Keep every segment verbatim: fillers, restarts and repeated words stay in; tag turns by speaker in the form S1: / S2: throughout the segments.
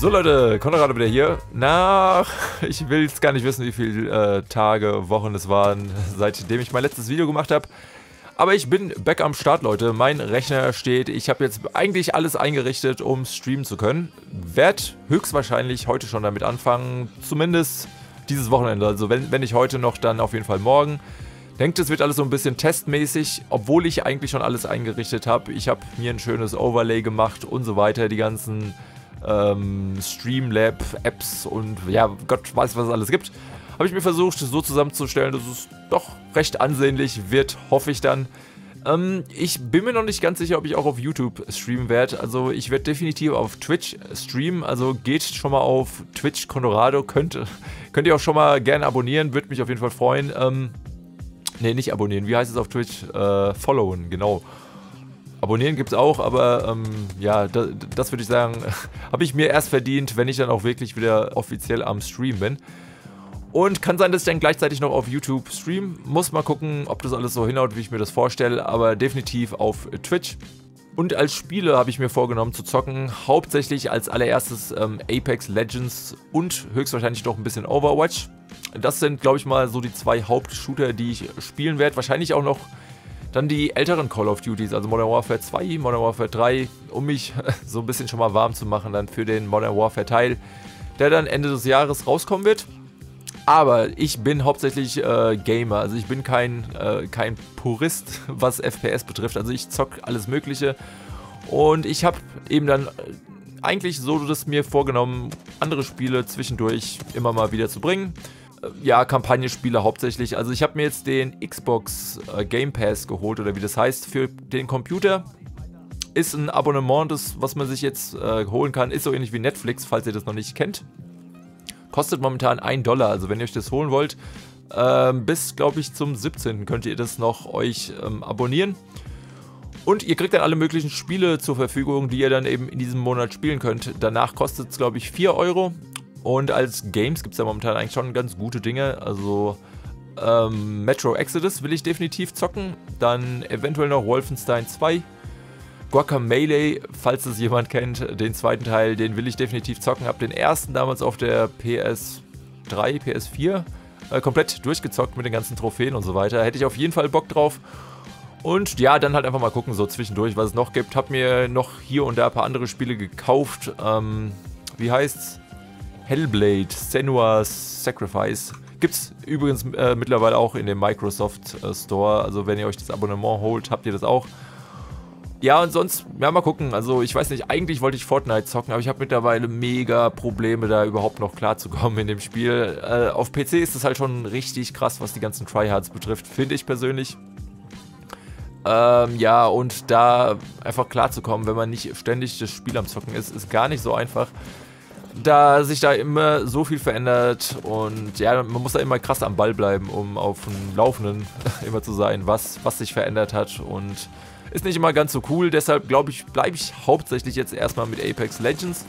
S1: So Leute, Konrad wieder hier. Na, ich will jetzt gar nicht wissen, wie viele äh, Tage, Wochen es waren, seitdem ich mein letztes Video gemacht habe. Aber ich bin back am Start, Leute. Mein Rechner steht. Ich habe jetzt eigentlich alles eingerichtet, um streamen zu können. Werd höchstwahrscheinlich heute schon damit anfangen. Zumindest dieses Wochenende. Also wenn, wenn nicht heute noch, dann auf jeden Fall morgen. Denkt, es wird alles so ein bisschen testmäßig, obwohl ich eigentlich schon alles eingerichtet habe. Ich habe mir ein schönes Overlay gemacht und so weiter. Die ganzen ähm, Streamlab-Apps und ja, Gott weiß, was es alles gibt. Habe ich mir versucht, so zusammenzustellen, dass es doch recht ansehnlich wird, hoffe ich dann. Ähm, ich bin mir noch nicht ganz sicher, ob ich auch auf YouTube streamen werde. Also ich werde definitiv auf Twitch streamen. Also geht schon mal auf Twitch Colorado. Könnt, könnt ihr auch schon mal gerne abonnieren. Würde mich auf jeden Fall freuen. Ähm, ne, nicht abonnieren. Wie heißt es auf Twitch? Äh, followen, genau. Abonnieren gibt es auch, aber ähm, ja, das, das würde ich sagen, habe ich mir erst verdient, wenn ich dann auch wirklich wieder offiziell am Stream bin. Und kann sein, dass ich dann gleichzeitig noch auf YouTube stream. Muss mal gucken, ob das alles so hinhaut, wie ich mir das vorstelle, aber definitiv auf Twitch. Und als Spiele habe ich mir vorgenommen zu zocken, hauptsächlich als allererstes ähm, Apex Legends und höchstwahrscheinlich noch ein bisschen Overwatch. Das sind, glaube ich mal, so die zwei Hauptshooter, die ich spielen werde. Wahrscheinlich auch noch dann die älteren Call of Duties, also Modern Warfare zwei, Modern Warfare drei, um mich so ein bisschen schon mal warm zu machen dann für den Modern Warfare Teil, der dann Ende des Jahres rauskommen wird. Aber ich bin hauptsächlich äh, Gamer, also ich bin kein, äh, kein Purist, was F P S betrifft. Also ich zock alles Mögliche und ich habe eben dann eigentlich so das mir vorgenommen, andere Spiele zwischendurch immer mal wieder zu bringen. Äh, ja, Kampagnenspiele hauptsächlich. Also ich habe mir jetzt den Xbox äh, Game Pass geholt, oder wie das heißt, für den Computer. Ist ein Abonnement, das, was man sich jetzt äh, holen kann, ist so ähnlich wie Netflix, falls ihr das noch nicht kennt. Kostet momentan ein Dollar, also wenn ihr euch das holen wollt, ähm, bis, glaube ich, zum siebzehnten könnt ihr das noch euch ähm, abonnieren. Und ihr kriegt dann alle möglichen Spiele zur Verfügung, die ihr dann eben in diesem Monat spielen könnt. Danach kostet es, glaube ich, vier Euro. Und als Games gibt es ja momentan eigentlich schon ganz gute Dinge. Also ähm, Metro Exodus will ich definitiv zocken. Dann eventuell noch Wolfenstein zwei. Guacamelee, falls es jemand kennt, den zweiten Teil, den will ich definitiv zocken. Hab den ersten damals auf der P S drei, P S vier äh, komplett durchgezockt mit den ganzen Trophäen und so weiter. Hätte ich auf jeden Fall Bock drauf. Und ja, dann halt einfach mal gucken, so zwischendurch, was es noch gibt. Hab mir noch hier und da ein paar andere Spiele gekauft. Ähm, wie heißt's? Hellblade, Senua's Sacrifice. Gibt's übrigens äh, mittlerweile auch in dem Microsoft äh, Store. Also wenn ihr euch das Abonnement holt, habt ihr das auch. Ja, und sonst, ja, mal gucken. Also, ich weiß nicht, eigentlich wollte ich Fortnite zocken, aber ich habe mittlerweile mega Probleme, da überhaupt noch klarzukommen in dem Spiel. Äh, auf P C ist es halt schon richtig krass, was die ganzen Tryhards betrifft, finde ich persönlich. Ähm, ja, und da einfach klarzukommen, wenn man nicht ständig das Spiel am Zocken ist, ist gar nicht so einfach. Da sich da immer so viel verändert und ja, man muss da immer krass am Ball bleiben, um auf dem Laufenden immer zu sein, was, was sich verändert hat, und ist nicht immer ganz so cool, deshalb glaube ich, bleibe ich hauptsächlich jetzt erstmal mit Apex Legends.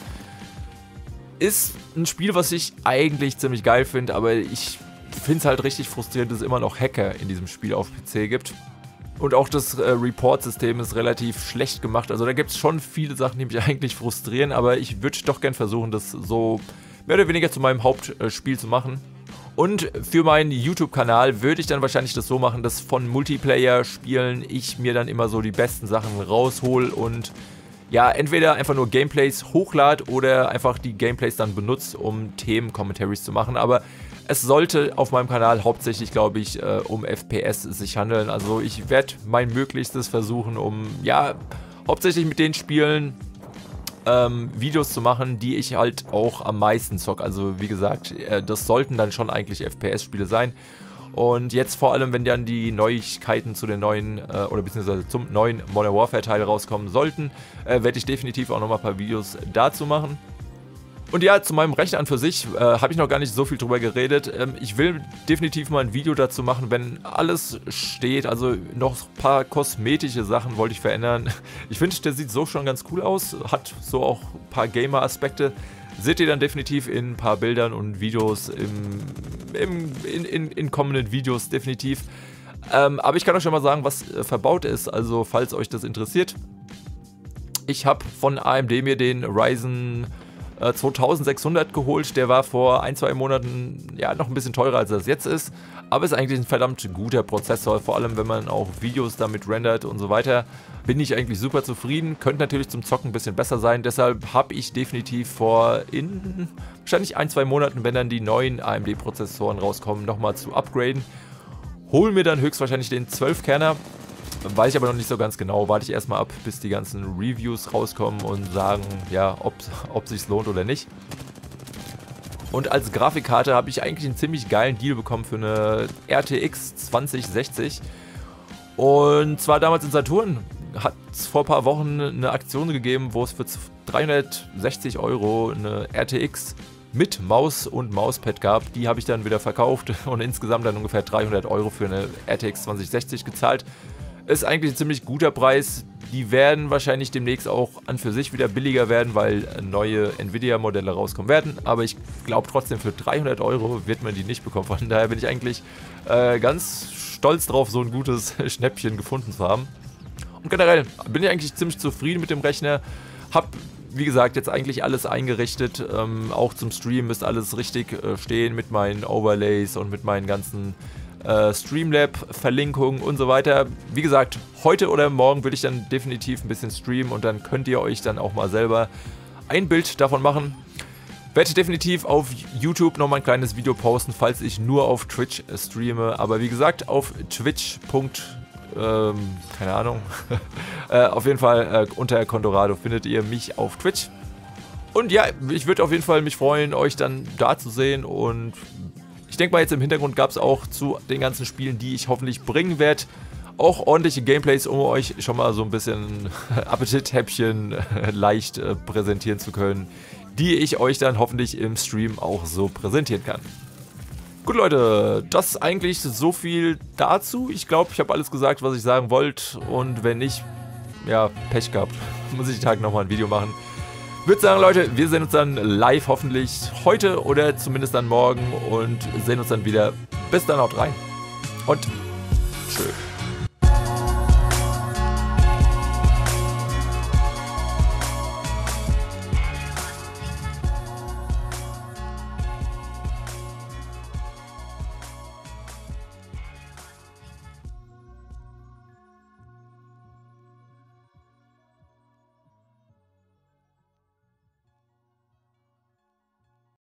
S1: Ist ein Spiel, was ich eigentlich ziemlich geil finde, aber ich finde es halt richtig frustrierend, dass es immer noch Hacker in diesem Spiel auf P C gibt. Und auch das äh, Report-System ist relativ schlecht gemacht, also da gibt es schon viele Sachen, die mich eigentlich frustrieren, aber ich würde doch gern versuchen, das so mehr oder weniger zu meinem Hauptspiel zu machen. Und für meinen YouTube-Kanal würde ich dann wahrscheinlich das so machen, dass von Multiplayer-Spielen ich mir dann immer so die besten Sachen raushol und ja, entweder einfach nur Gameplays hochlade oder einfach die Gameplays dann benutze, um Themen-Commentaries zu machen. Aber es sollte auf meinem Kanal hauptsächlich, glaube ich, äh, um F P S sich handeln. Also ich werde mein Möglichstes versuchen, um, ja, hauptsächlich mit den Spielen Ähm, Videos zu machen, die ich halt auch am meisten zocke. Also wie gesagt, äh, das sollten dann schon eigentlich F P S-Spiele sein. Und jetzt vor allem, wenn dann die Neuigkeiten zu den neuen, äh, oder beziehungsweise zum neuen Modern Warfare Teil rauskommen sollten, äh, werde ich definitiv auch nochmal ein paar Videos dazu machen. Und ja, zu meinem Rechner an für sich äh, habe ich noch gar nicht so viel drüber geredet. Ähm, ich will definitiv mal ein Video dazu machen, wenn alles steht. Also noch ein paar kosmetische Sachen wollte ich verändern. Ich finde, der sieht so schon ganz cool aus. Hat so auch ein paar Gamer-Aspekte. Seht ihr dann definitiv in ein paar Bildern und Videos, im, im, in, in, in kommenden Videos definitiv. Ähm, aber ich kann euch schon mal sagen, was äh, verbaut ist. Also falls euch das interessiert. Ich habe von A M D mir den Ryzen äh, zweitausendsechshundert geholt. Der war vor ein, zwei Monaten ja noch ein bisschen teurer, als das jetzt ist. Aber ist eigentlich ein verdammt guter Prozessor, vor allem wenn man auch Videos damit rendert und so weiter. Bin ich eigentlich super zufrieden. Könnte natürlich zum Zocken ein bisschen besser sein. Deshalb habe ich definitiv vor, in wahrscheinlich ein, zwei Monaten, wenn dann die neuen A M D-Prozessoren rauskommen, nochmal zu upgraden. Hol mir dann höchstwahrscheinlich den zwölf Kerner. Weiß ich aber noch nicht so ganz genau. Warte ich erstmal ab, bis die ganzen Reviews rauskommen und sagen, ja, ob es sich lohnt oder nicht. Und als Grafikkarte habe ich eigentlich einen ziemlich geilen Deal bekommen für eine R T X zwanzig sechzig. Und zwar damals in Saturn hat es vor ein paar Wochen eine Aktion gegeben, wo es für dreihundertsechzig Euro eine R T X mit Maus und Mauspad gab. Die habe ich dann wieder verkauft und insgesamt dann ungefähr dreihundert Euro für eine R T X zwanzig sechzig gezahlt. Ist eigentlich ein ziemlich guter Preis. Die werden wahrscheinlich demnächst auch an für sich wieder billiger werden, weil neue Nvidia-Modelle rauskommen werden. Aber ich glaube trotzdem, für dreihundert Euro wird man die nicht bekommen. Von daher bin ich eigentlich äh, ganz stolz drauf, so ein gutes Schnäppchen gefunden zu haben. Und generell bin ich eigentlich ziemlich zufrieden mit dem Rechner. Hab, wie gesagt, jetzt eigentlich alles eingerichtet. Ähm, auch zum Stream ist alles richtig äh, stehen mit meinen Overlays und mit meinen ganzen Äh, Streamlab-Verlinkungen und so weiter. Wie gesagt, heute oder morgen will ich dann definitiv ein bisschen streamen und dann könnt ihr euch dann auch mal selber ein Bild davon machen. Werde definitiv auf YouTube nochmal ein kleines Video posten, falls ich nur auf Twitch streame. Aber wie gesagt, auf Twitch. Ähm, keine Ahnung. äh, auf jeden Fall äh, unter Condorado findet ihr mich auf Twitch. Und ja, ich würde auf jeden Fall mich freuen, euch dann da zu sehen und ich denke mal, jetzt im Hintergrund gab es auch zu den ganzen Spielen, die ich hoffentlich bringen werde, auch ordentliche Gameplays, um euch schon mal so ein bisschen Appetithäppchen leicht äh, präsentieren zu können, die ich euch dann hoffentlich im Stream auch so präsentieren kann. Gut Leute, das ist eigentlich so viel dazu. Ich glaube, ich habe alles gesagt, was ich sagen wollte und wenn nicht, ja, Pech gehabt. Muss ich den Tag nochmal ein Video machen. Ich würde sagen, Leute, wir sehen uns dann live hoffentlich heute oder zumindest dann morgen und sehen uns dann wieder. Bis dann, haut rein und tschö.